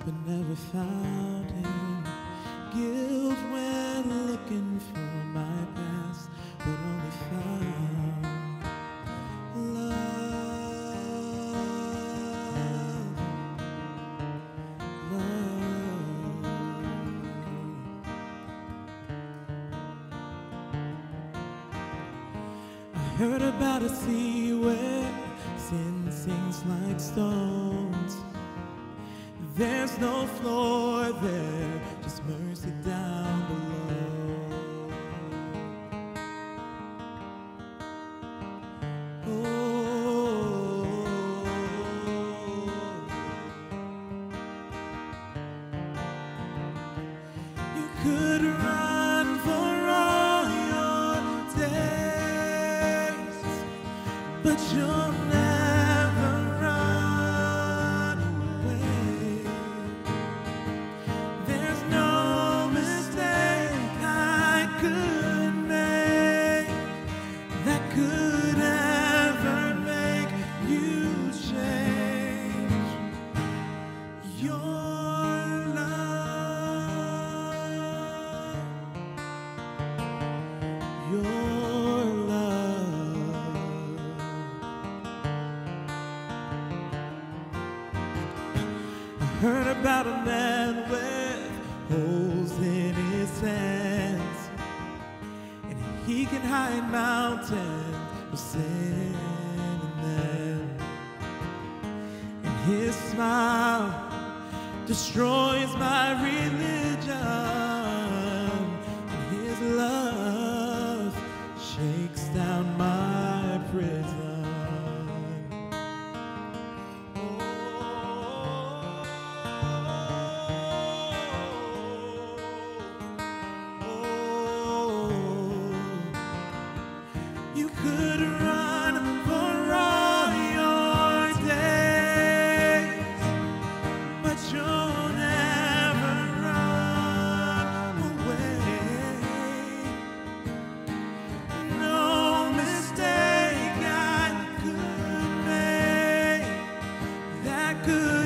but never found him. Guilt when looking for my past, but only found love, love. I heard about a sea where sin sinks like stones. There's no floor there, just mercy down below. Oh, you could run for all your days, but you'll never run away. There's no mistake I could make that could ever make you change your love, your love. I heard about a man with holes in his hands, and he can hide mountains with sin in them, and his smile destroys my religion, and his love shakes down my prison. You could run for all your days, but you'll never run away. No mistake I could make that could